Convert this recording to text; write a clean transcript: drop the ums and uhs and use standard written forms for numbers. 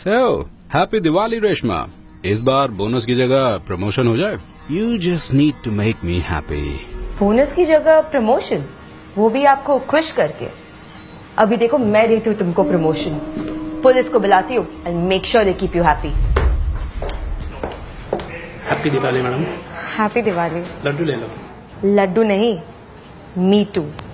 So, happy Diwali Reshma. इस बार bonus की जगह प्रमोशन हो जाए। You just need to make me happy. Bonus की जगह प्रमोशन, वो भी आपको खुश करके। अभी देखो मैं देती हूँ तुमको प्रमोशन, पुलिस को बुलाती हूँ and make sure they keep you happy. Happy Diwali madam. Happy Diwali. Laddoo ले लो। लड्डू नहीं, मी टू।